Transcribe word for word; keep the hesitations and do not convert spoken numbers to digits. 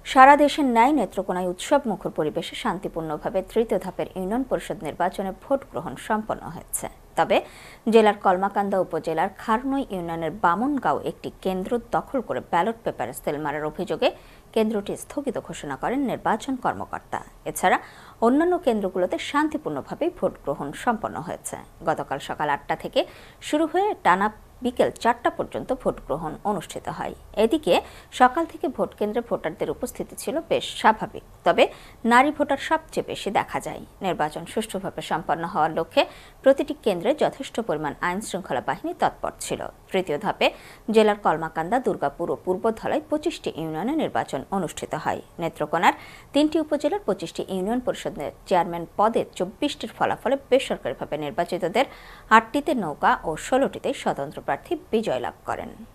সারা দেশের ন্যায় নেত্রকোনায় উৎসব মুখর পরিবেশে শান্তিপূর্ণভাবে তৃতীয় ধাপের ইউনিয়ন পরিষদ নির্বাচনে ভোট গ্রহণ সম্পন্ন হয়েছে। তবে জেলার কলমাকান্দা উপজেলার খারনই ইউনিয়নের বামনগাঁও একটি কেন্দ্র দখল করে ব্যালট পেপারে সিল মারার অভিযোগে কেন্দ্রটি স্থগিত ঘোষণা করেন নির্বাচন কর্মকর্তা। এছাড়া অন্যান্য কেন্দ্রগুলোতে শান্তিপূর্ণভাবেই ভোট গ্রহণ সম্পন্ন হয়েছে। গতকাল সকাল আটটা থেকে শুরু হয়ে টানা বিকেল চারটা পর্যন্ত ভোট গ্রহণ অনুষ্ঠিত হয়। এদিকে সকাল থেকে ভোট কেন্দ্রে ভোটারদের উপস্থিতি ছিল বেশ স্বাভাবিক, তবে নারী ভোটার সবচেয়ে বেশি দেখা যায়। নির্বাচন সুষ্ঠুভাবে সম্পন্ন হওয়ার লক্ষ্যে প্রতিটি কেন্দ্রে যথেষ্ট পরিমাণ আইন শৃঙ্খলা বাহিনী তৎপর ছিল। তৃতীয় ধাপে জেলার কলমাকান্দা, দুর্গাপুর ও পূর্বধলায় পঁচিশটি ইউনিয়নে নির্বাচন অনুষ্ঠিত হয়। নেত্রকোনার তিনটি উপজেলার পঁচিশটি ইউনিয়ন পরিষদের চেয়ারম্যান পদে চব্বিশটির ফলাফলে বেসরকারিভাবে নির্বাচিতদের আটটিতে নৌকা ও ষোলোটিতে স্বতন্ত্র প্রার্থী বিজয় লাভ করেন।